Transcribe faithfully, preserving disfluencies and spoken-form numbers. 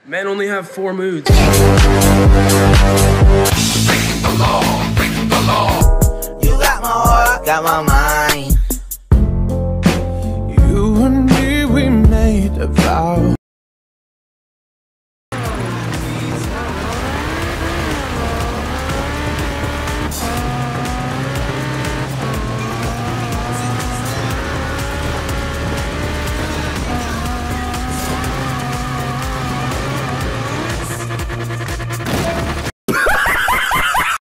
Men only have four moods. Breaking the law, breaking the law. You got my heart, got my mind. You and me, we made a vow.